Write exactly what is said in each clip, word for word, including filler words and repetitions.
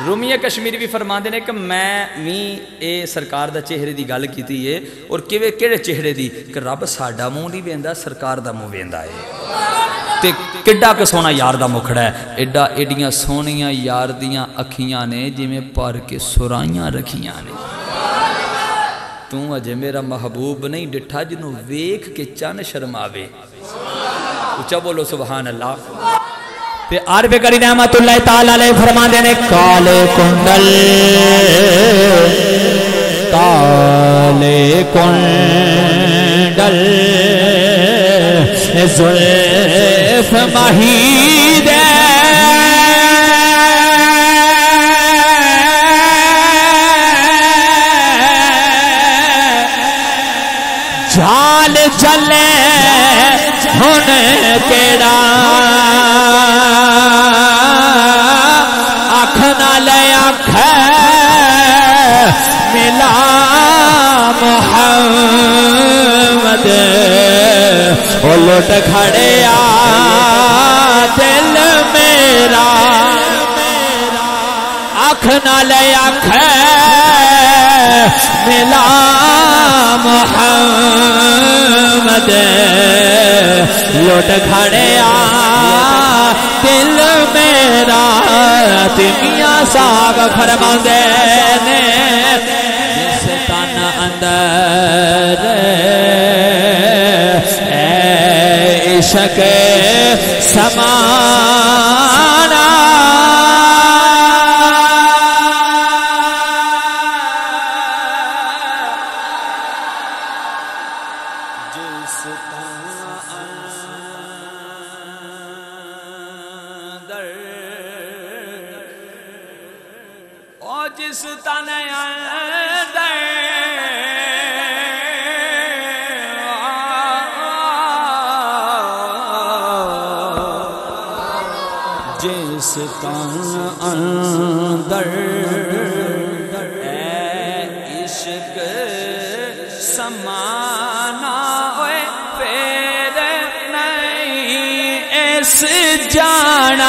رومیہ کشمیری بھی فرماندے نے کہ میں بھی اے سرکار دا چہرے دی گل کیتی ہے اور کیویں کیڑے چہرے دی کہ رب ساڈا منہ نہیں ویندا سرکار دا منہ ویندا ہے تے کڈا کہ سونا یار دا مکھڑا ہے ایڈا ایڈیاں سونیاں یار دیاں اکھیاں نے جویں پر کے سرائیاں رکھیاں نے تو اجے میرا محبوب نہیں ڈٹھا جنوں ویکھ کے چن شرماوے اچھا بولو سبحان اللہ پھر عارف کریم رحمت اللہ تعالیٰ علیہ فرماندے نے کالے کنڈل کالے کنڈل زلف مہید جھال جلے ہن کیڑا آنکھ نہ لے آنکھ ملا محمد وہ لٹ کھڑے آ دل میرا آنکھ نہ لے آنکھ ملا محمد لٹ کھڑے آ دل میرا میاں صاحب فرماندے نے جس تن اندر اے عشق سمانا جس تن اندر جس تن اندر اے عشق سمانا ہوئے پھر نہیں اس جانا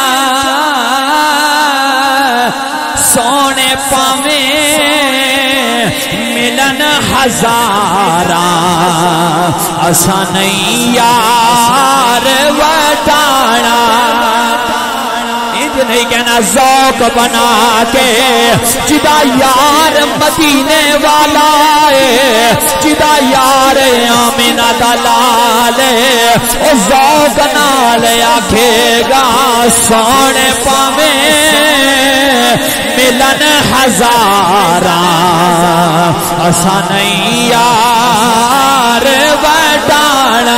سونے پاویں ملن ہزاراں اسا نہیں یار وٹانا انج نہیں کہنا ذوق بنا کے جدا یار مدینے والا ہے جدا یار آمینہ دا لال او ذوق نال آکھے گا سونے پاویں ملن ہزاراں اسا نہیں یار وٹانا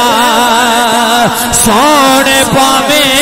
سونے پاویں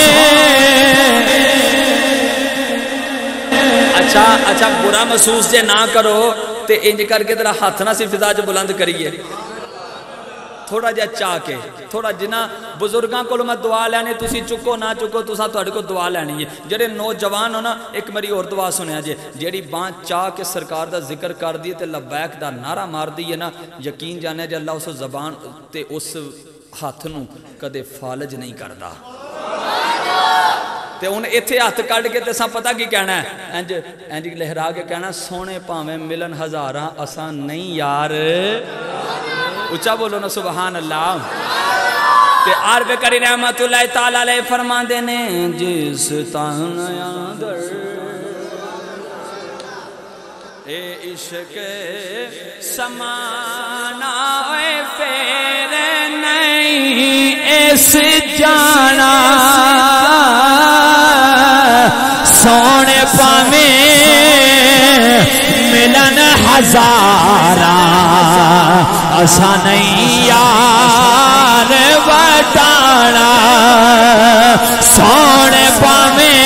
اچھا اچھا برا محسوس جے نہ کرو تے انج کر کے تیرا ہاتھ نہ سی فضا چ بلند کریے تھوڑا جا چاہ کے تھوڑا جنہ بزرگاں کو میں دعا لینے تسی چکو نہ چکو تسا تھوڑے کو دعا لینی ہے جڑے نوجوان ہو نا ایک میری اور دعا سنیا جے جیڑی بان چاہ کے سرکار دا ذکر کر دیے تے لبیک دا نعرہ مار دیے نا یقین جانے جے اللہ اس زبان تے اس ہاتھ نو کدے فالج نہیں کردا تے ان ایتھے ہاتھ کڈ کے تے سا پتہ کی کہنا ہے انج انج لہرا کے کہنا سونے پاویں ملن ہزاراں اساں نہیں یار اچھا بولو نا سبحان اللہ تے عارف کریم رحمت اللہ تعالی علیہ فرماندے نے جس تن اندر اے عشق سمانا اے پھر نہیں اس جانا سونے پاویں ملن ہزاراں اسا نہیں یار وٹانا سونے پاویں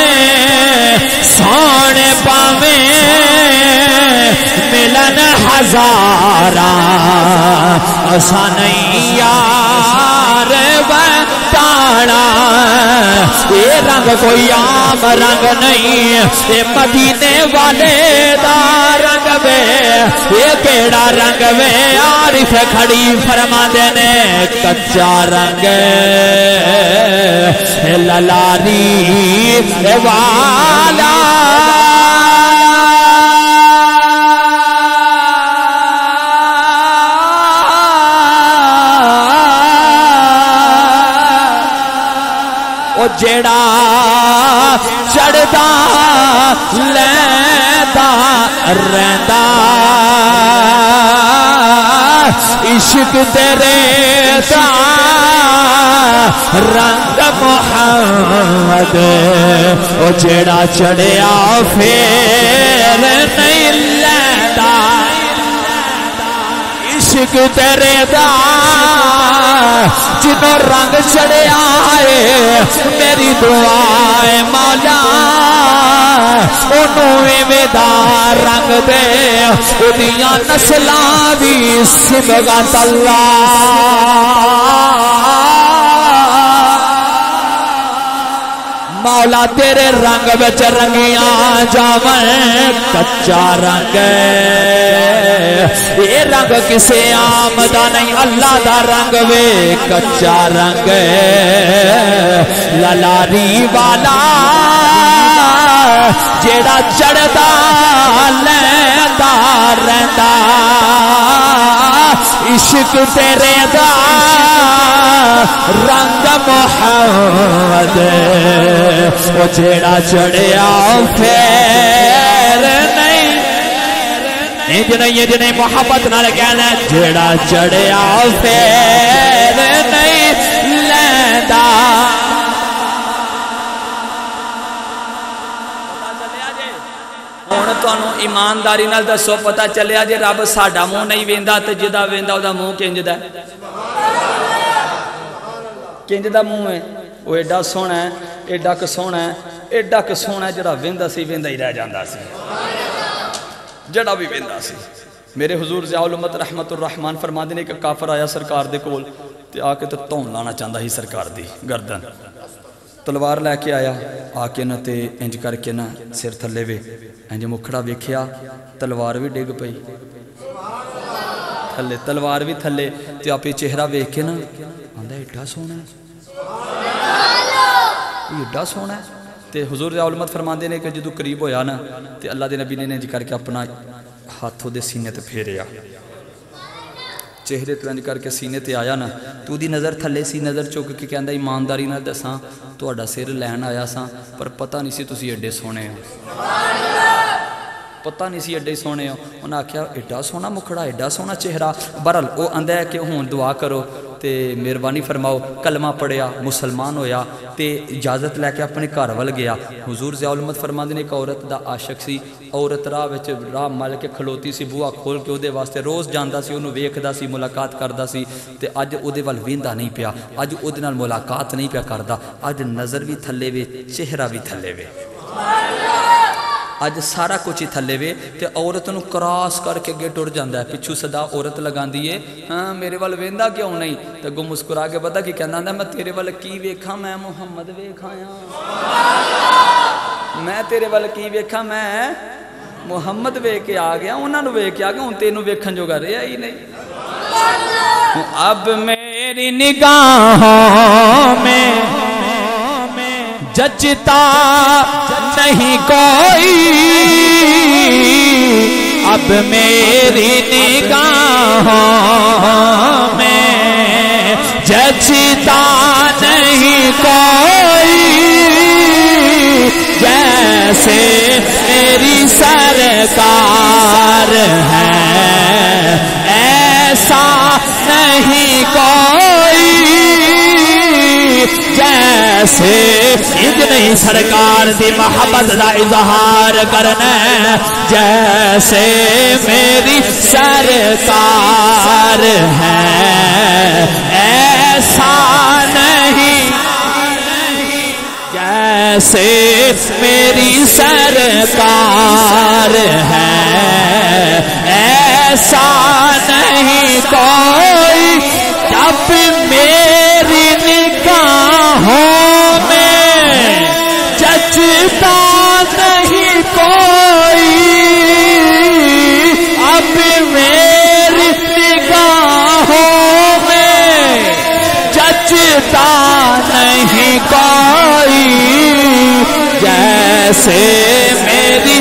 سونے پاویں ملن ہزاراں اسا نہیں یار وٹانا یہ رنگ کوئی عام رنگ نہیں یہ مدینے والے دا رنگ وے یہ کیڑا رنگ وے عارف کھڑی فرما دینے کچا رنگ للاری والا او جیڑا چڑھدا لیندا رہندا عشق تیرے دا رنگ محمد او جیڑا چڑھیا پھر نہیں لیندا عشق تیرے دا جنوں رنگ چڑھیا ہے میری دعا ہے مولا انہوں ایویں دا رنگ دے اودیاں نسلاں دی صبغت اللہ مولا تیرے رنگ وچ رنگیاں جاویں کچا رنگ یہ رنگ کسے عام دا نہیں اللہ دا رنگ وے کچا رنگ للاری والا جیڑا چڑھدا لیندا رہندا عشق تیرے دا رنگ محمد وہ جیڑا چڑھیا پھر نہیں انج نہیں انج نہیں محبت نال کہنا جیڑا چڑھیا پھر نہیں لیندا ہن تانوں ایمانداری نال دسو پتہ چلیا جے رب ساڈا منہ نہیں ویندا تے جدا ویندا او دا منہ کنج دا ہے کنج دا منہ ہے وہ ایڈا سونا ہے ایڈا ک سونا ہے ایڈا ک سونا ہے جڑا ویندا سی ویندا ہی رہ جاندا سی جڑا بھی ویندا سی میرے حضور ضیاء الامت رحمت الرحمن فرماندے نے کہ کافر آیا سرکار دے کول تے آ کے تے تون لانا چاہندا ہی سرکار دی گردن تلوار لے کے آیا آ کے نہ تے انج کر کے نہ سر تھلے وے انج مکھڑا ویکھیا تلوار بھی ڈگ پئی تھلے تلوار بھی تھلے تے اپنے چہرہ ویکھ کے نہ آندا ایڈا سونا ہے یہ ایڈا سونا ہے تے حضور ضیاء الامت فرماندے نے کہ جدوں قریب ہویا نا تے اللہ دے نبی نے انج کر کے اپنا ہاتھوں دے سینے تے پھیریا چہرے تے انج کر کے سینے تے آیا نا تو دی نظر تھلے سی نظر چک کے کہندا ایمانداری نال دساں تہاڈا سر لین آیا ساں پر پتہ نہیں سی تسی ایڈے سونے ہو پتہ نہیں سی ایڈے سونے ہو انہاں آکھیا ایڈا سونا مکھڑا ایڈا سونا چہرہ بہرحال او آندا ہے کہ ہن دعا کرو تے مہربانی فرماؤ کلمہ پڑھیا مسلمان ہویا تے اجازت لے کے اپنے گھر ول گیا حضور ضیاء الامت فرماندے نے ایک عورت دا عاشق سی عورت راہ وچ راہ مل کے کھلوتی سی بوہا کھول کے اودے واسطے روز جاندا سی اونوں ویکھدا سی ملاقات کردا سی تے اج اودے ول ویندا نہیں پیا اج اودے نال ملاقات نہیں پیا کردا اج نظر بھی تھلے وے چہرہ بھی تھلے وے اج سارا کچھ ہی تھلے وے تے عورت نو کراس کر کے اگے ٹر جاندا ہے پچھو صدا عورت لگاندی ہے ہاں میرے ول ویندا کیوں نہیں تے گو مسکرا کے پتہ کی کہندا ہوندا میں تیرے ول کی ویکھاں میں محمد ویکھاں میں تیرے ول کی ویکھاں میں محمد ویکھ کے آ گیا انہاں نو ویکھ کے آ گیا ہن تینوں ویکھن جوگا رہیا ہی نہیں اب میری نگاہوں میں جچتا نہیں کوئی اب میری نگاہوں میں جچتا نہیں کوئی جیسے میری سرکار ہے ایسا نہیں کوئی جیسے انج نہیں سرکار دی محبت دا اظہار کرنا جیسے میری سرکار ہے ایسا نہیں جیسے میری سرکار ہے ایسا نہیں کوئی جب میری نگاہوں میں جچتا نہیں کوئی اب میری نگاہوں میں جچتا نہیں کوئی جیسے میری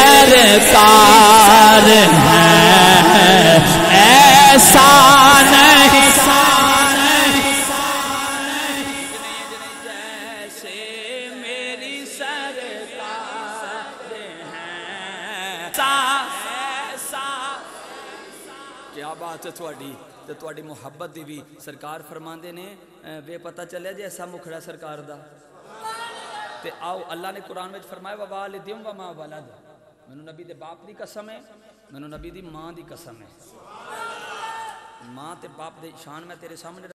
سرکار ہے ایسا نہیں جیسے کیا بات ہے تھوڑی تے تھوڑی محبت دی بھی سرکار فرماندے نے وے پتہ چلے جے ایسا مکھڑا سرکار دا تے آؤ اللہ نے قرآن میں فرمایا ووالدیم وما ولد مینوں نبی دے باپ دی قسم ہے مینوں نبی دی ماں دی قسم ہے ماں تے باپ دے شان میں تیرے سامنے